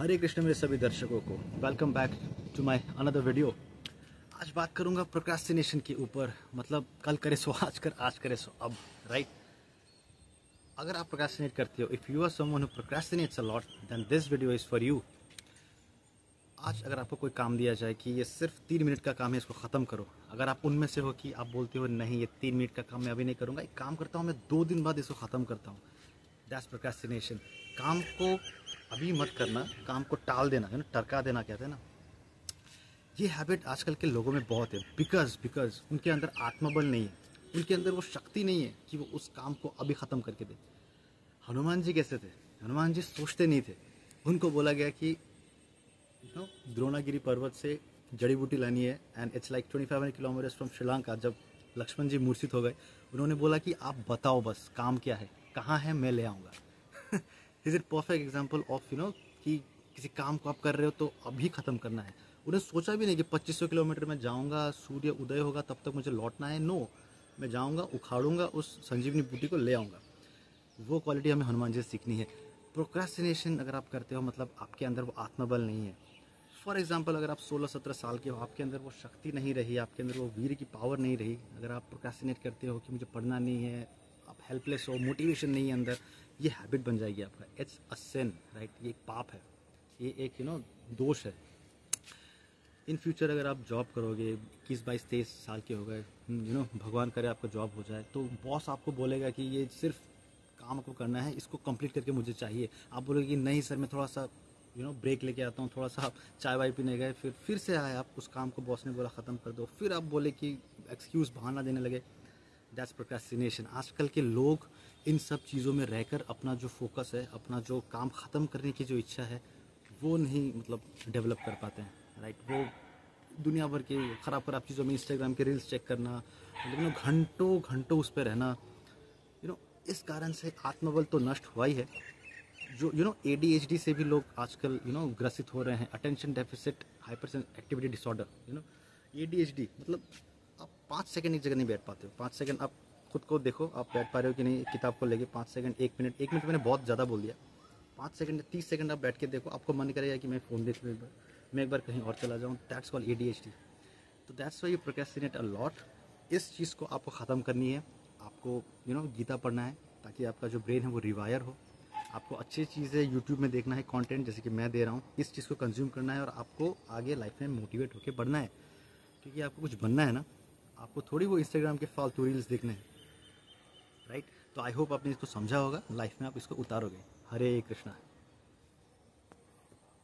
हरे कृष्ण मेरे सभी दर्शकों को welcome back to my another video. आज बात करूंगा प्रोक्रास्टिनेशन के ऊपर। मतलब कल करे सो आज कर, आज करे सो अब, राइट। अगर आप प्रोक्रास्टिनेट करते हो, if you are someone who procrastinates a lot, then this video is for you. आज अगर आपको कोई काम दिया जाए कि ये सिर्फ 3 मिनट का काम है, इसको ख़त्म करो। अगर आप उनमें से हो कि आप बोलते हो नहीं, ये 3 मिनट का काम मैं अभी नहीं करूँगा, एक काम करता हूँ मैं 2 दिन बाद इसको ख़त्म करता हूँ, दैट्स प्रोक्रास्टिनेशन। काम को अभी मत करना, काम को टाल देना, है ना, टरका देना कहते हैं ना। ये हैबिट आजकल के लोगों में बहुत है, बिकॉज उनके अंदर आत्मबल नहीं है, उनके अंदर वो शक्ति नहीं है कि वो उस काम को अभी ख़त्म करके दे। हनुमान जी कैसे थे? हनुमान जी सोचते नहीं थे। उनको बोला गया कि द्रोणागिरी पर्वत से जड़ी बूटी लानी है and it's like 2500 kilometres from Sri Lanka. जब लक्ष्मण जी मूर्छित हो गए, उन्होंने बोला कि आप बताओ बस काम क्या है, कहाँ है, मैं ले आऊँगा। Is it perfect example of कि किसी काम को आप कर रहे हो तो अभी ख़त्म करना है। उन्हें सोचा भी नहीं कि 2500 किलोमीटर में जाऊँगा, सूर्य उदय होगा तब तक मुझे लौटना है। नो, मैं जाऊँगा, उखाड़ूंगा, उस संजीवनी बूटी को ले आऊँगा। वो क्वालिटी हमें हनुमान जी से सीखनी है। प्रोक्रेस्टिनेशन अगर आप करते हो, मतलब आपके अंदर वो आत्मबल नहीं है। फॉर एग्जाम्पल, अगर आप 16-17 साल के हो, आपके अंदर वो शक्ति नहीं रही, आपके अंदर वो वीर की पावर नहीं रही, अगर आप प्रोक्रेस्टिनेट करते हो कि मुझे पढ़ना नहीं है, आप हेल्पलेस हो, मोटिवेशन नहीं है अंदर, ये हैबिट बन जाएगी आपका। It's a sin, right. ये एक पाप है, ये एक दोष है। इन फ्यूचर अगर आप जॉब करोगे, 21-22-23 साल के हो गए, भगवान करे आपका जॉब हो जाए, तो बॉस आपको बोलेगा कि ये सिर्फ काम आपको करना है, इसको कंप्लीट करके मुझे चाहिए। आप बोलोगे कि नहीं सर, मैं थोड़ा सा ब्रेक लेके आता हूँ, थोड़ा सा आप चाय वाय पीने गए, फिर से आए आप, उस काम को बॉस ने बोला ख़त्म कर दो, फिर आप बोले कि एक्सक्यूज़, बहाना देने लगे। That's procrastination. आजकल के लोग इन सब चीज़ों में रहकर अपना जो फोकस है, अपना जो काम ख़त्म करने की जो इच्छा है, वो नहीं डेवलप कर पाते हैं, राइट। वो दुनिया भर के ख़राब चीज़ों में, इंस्टाग्राम के रील्स चेक करना, घंटों घंटों उस पर रहना, इस कारण से आत्मबल तो नष्ट हुआ ही है। जो ADHD से भी लोग आजकल ग्रसित हो रहे हैं, attention deficit hyper activity disorder. ADHD मतलब आप 5 सेकंड एक जगह नहीं बैठ पाते हो। 5 सेकंड आप खुद को देखो, आप बैठ पा रहे हो कि नहीं किताब को लेके। 5 सेकंड, 1 मिनट मैंने बहुत ज़्यादा बोल दिया। 5 सेकंड 30 सेकंड आप बैठ के देखो, आपको मन करेगा कि मैं फ़ोन देख लूँ, मैं एक बार कहीं और चला जाऊँ। That's called ADHD। तो that's why you procrastinate a lot. इस चीज़ को आपको ख़त्म करनी है। आपको गीता पढ़ना है ताकि आपका जो ब्रेन है वो रिवायर हो। आपको अच्छी चीज़ें यूट्यूब में देखना है, कंटेंट जैसे कि मैं दे रहा हूँ, इस चीज़ को कंज्यूम करना है और आपको आगे लाइफ में मोटिवेट होकर बढ़ना है। क्योंकि आपको कुछ बनना है ना, आपको थोड़ी वो इंस्टाग्राम के फालतू रील्स देखने हैं, राइट। तो आई होप आपने इसको समझा होगा, लाइफ में आप इसको उतारोगे। हरे कृष्णा।